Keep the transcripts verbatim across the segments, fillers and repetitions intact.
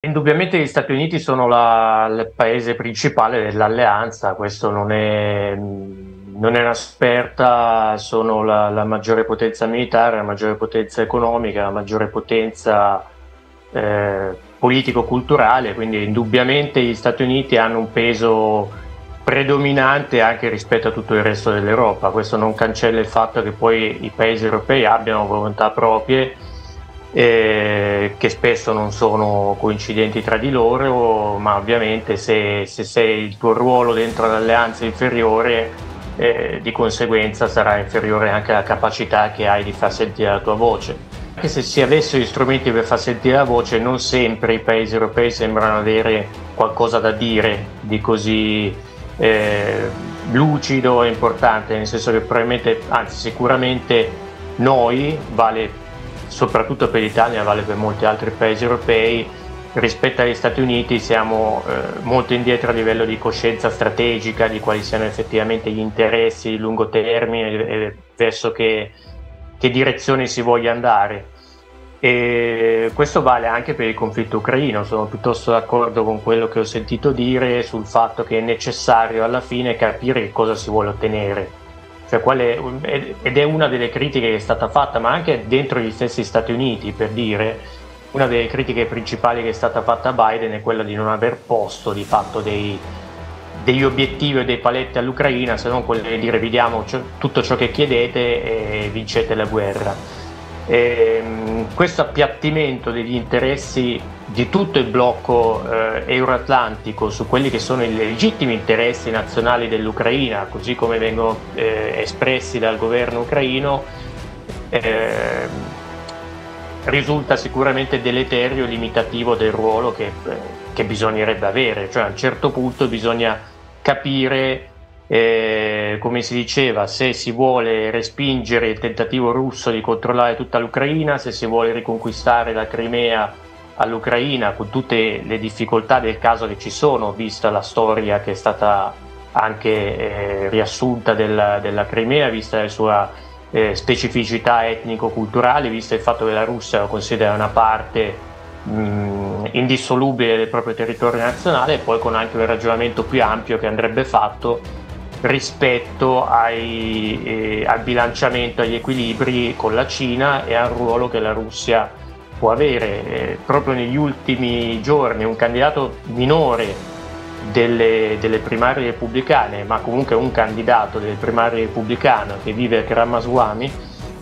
Indubbiamente gli Stati Uniti sono la- il paese principale dell'alleanza, questo non è, non è una sperta, sono la, la maggiore potenza militare, la maggiore potenza economica, la maggiore potenza eh, politico-culturale, quindi indubbiamente gli Stati Uniti hanno un peso predominante anche rispetto a tutto il resto dell'Europa. Questo non cancella il fatto che poi i paesi europei abbiano volontà proprie, eh, che spesso non sono coincidenti tra di loro, ma ovviamente se, se sei il tuo ruolo dentro l'alleanza inferiore, eh, di conseguenza sarà inferiore anche la capacità che hai di far sentire la tua voce. Anche se si avessero gli strumenti per far sentire la voce, non sempre i paesi europei sembrano avere qualcosa da dire di così eh, lucido e importante, nel senso che probabilmente, anzi sicuramente noi, vale soprattutto per l'Italia, vale per molti altri paesi europei, rispetto agli Stati Uniti siamo eh, molto indietro a livello di coscienza strategica, di quali siano effettivamente gli interessi di lungo termine e verso che, che direzione si voglia andare. E questo vale anche per il conflitto ucraino. Sono piuttosto d'accordo con quello che ho sentito dire sul fatto che è necessario alla fine capire che cosa si vuole ottenere. Cioè, qual è, ed è una delle critiche che è stata fatta, ma anche dentro gli stessi Stati Uniti, per dire, una delle critiche principali che è stata fatta a Biden è quella di non aver posto di fatto dei, degli obiettivi e dei paletti all'Ucraina, se non quello di dire: vi diamo tutto ciò che chiedete e vincete la guerra. E, questo appiattimento degli interessi di tutto il blocco eh, euroatlantico su quelli che sono i legittimi interessi nazionali dell'Ucraina, così come vengono eh, espressi dal governo ucraino, eh, risulta sicuramente deleterio e limitativo del ruolo che, che bisognerebbe avere. Cioè, a un certo punto bisogna capire, Eh, come si diceva, se si vuole respingere il tentativo russo di controllare tutta l'Ucraina, se si vuole riconquistare la Crimea all'Ucraina, con tutte le difficoltà del caso che ci sono, vista la storia che è stata anche eh, riassunta della, della Crimea, vista la sua eh, specificità etnico-culturale, visto il fatto che la Russia lo considera una parte mh, indissolubile del proprio territorio nazionale, e poi con anche un ragionamento più ampio che andrebbe fatto rispetto ai, eh, al bilanciamento, agli equilibri con la Cina e al ruolo che la Russia può avere. Eh, proprio negli ultimi giorni un candidato minore delle, delle primarie repubblicane, ma comunque un candidato delle primarie repubblicane che vive a Ramaswamy,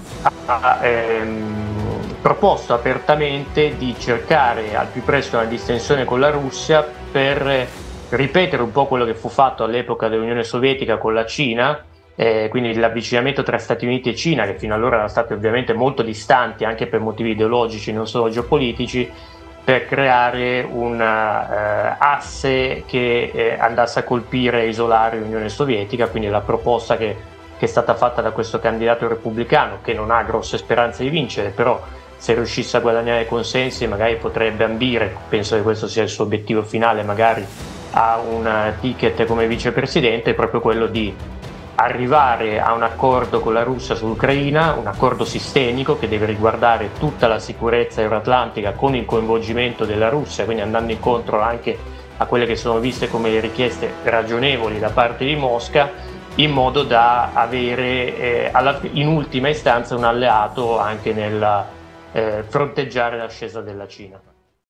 ha ehm, proposto apertamente di cercare al più presto una distensione con la Russia per ripetere un po' quello che fu fatto all'epoca dell'Unione Sovietica con la Cina, eh, quindi l'avvicinamento tra Stati Uniti e Cina, che fino allora erano stati ovviamente molto distanti anche per motivi ideologici, non solo geopolitici, per creare un uh, asse che eh, andasse a colpire e isolare l'Unione Sovietica. Quindi la proposta che, che è stata fatta da questo candidato repubblicano, che non ha grosse speranze di vincere, però se riuscisse a guadagnare consensi magari potrebbe ambire, penso che questo sia il suo obiettivo finale, magari a un ticket come vicepresidente, è proprio quello di arrivare a un accordo con la Russia sull'Ucraina, un accordo sistemico che deve riguardare tutta la sicurezza euroatlantica con il coinvolgimento della Russia, quindi andando incontro anche a quelle che sono viste come le richieste ragionevoli da parte di Mosca, in modo da avere eh, alla, in ultima istanza un alleato anche nel eh, fronteggiare l'ascesa della Cina.